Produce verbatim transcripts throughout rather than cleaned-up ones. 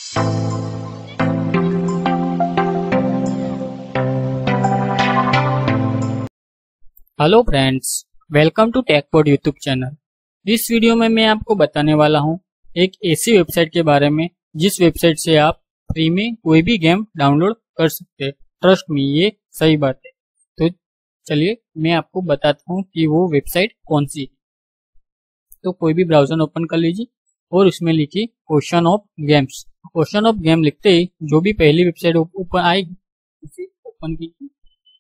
Hello friends, welcome to TechPod YouTube channel. इस video में मैं आपको बताने वाला हूं एक ऐसी वेबसाइट के बारे में जिस वेबसाइट से आप फ्री में कोई भी गेम डाउनलोड कर सकते हैं। ट्रस्ट मी, ये सही बात है। तो चलिए मैं आपको बताता हूं कि वो वेबसाइट कौन सी है। तो कोई भी ब्राउजर ओपन कर लीजिए और उसमें लिखिए ocean of games. Ocean of game लिखते ही जो भी पहली वेबसाइट ओपन आएगी उसे ओपन कीजिए।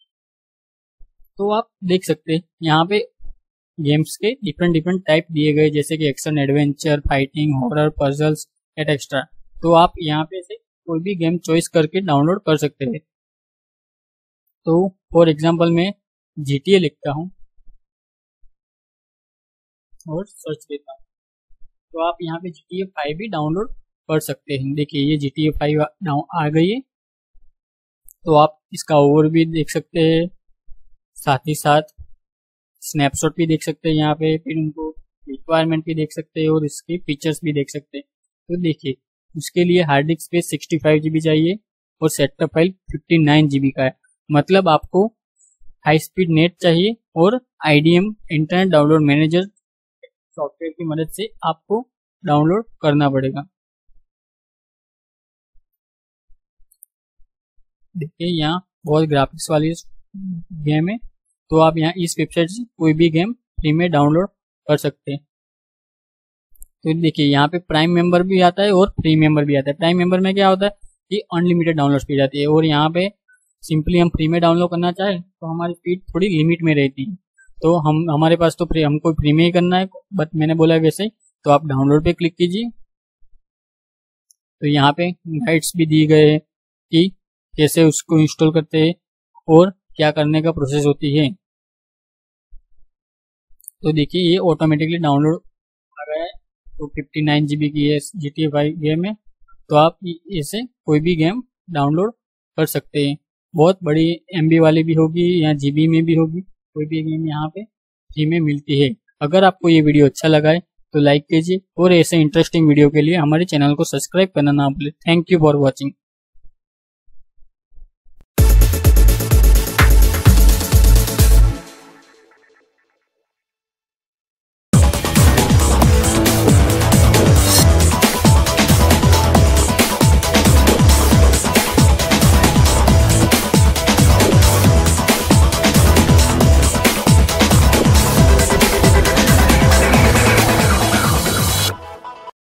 तो आप देख सकते हैं यहाँ पे गेम्स के डिफरेंट डिफरेंट टाइप दिए गए, जैसे कि action, adventure, fighting, horror, puzzles et cetera. तो आप यहाँ पे से कोई भी गेम चॉइस करके डाउनलोड कर सकते हैं। तो फॉर एग्जांपल मैं जीटीए लिखता हूँ और सर्च देता हूँ, तो आप यहाँ पे जीटीए फाइव भी डाउनलोड कर सकते हैं। देखिए ये जीटीए फाइव आ गई है। तो आप इसका ओवरव्यू देख सकते हैं, साथ ही साथ स्नैपशॉट भी देख सकते हैं यहाँ पे, फिर उनको रिक्वायरमेंट भी देख सकते हैं और इसके फीचर्स भी देख सकते हैं। तो देखिए उसके लिए hard disk space sixty five GB चाहिए और setup file fifty nine GB का है। मतलब आपको हाई स्पीड नेट चाहिए और IDM internet download manager software की मदद से आपको डाउनलोड करना पड़ेगा। देखिए यहाँ बहुत ग्राफिक्स वाली गेम है। तो आप यहाँ इस वेबसाइट से कोई भी गेम फ्री में डाउनलोड कर सकते हैं। तो देखिए यहाँ पे प्राइम मेंबर भी आता है और फ्री मेंबर भी आता है। प्राइम मेंबर में क्या होता है कि अनलिमिटेड डाउनलोड स्पीड आती है, और यहाँ पे सिंपली हम फ्री में डाउनलोड करना चाहें तो हमारी स्पीड थोड़ी लिमिट में रहती है। तो हम हमारे पास तो फ्री हमको फ्री में ही करना है, बट मैंने बोला वैसे ही। तो आप डाउनलोड पे क्लिक कीजिए। तो यहाँ पे गाइड्स भी दिए गए हैं कि कैसे उसको इंस्टॉल करते हैं और क्या करने का प्रोसेस होती है। तो देखिए ये ऑटोमेटिकली डाउनलोड आ गया है। तो फिफ्टी नाइन जीबी की ये जीटीए फाइव गेम है। तो आप इसे कोई भी गेम डाउनलोड कर सकते हैं। बहुत बड़ी एमबी वाली भी होगी या जीबी में भी होगी, कोई भी गेम यहाँ पे फ्री में मिलती है। अगर आपको ये वीडियो अच्छा लगा है तो लाइक कीजिए और ऐसे इंटरेस्टिंग वीडियो के लिए हमारे चैनल को सब्सक्राइब करना ना भूलें। Thank you for watching.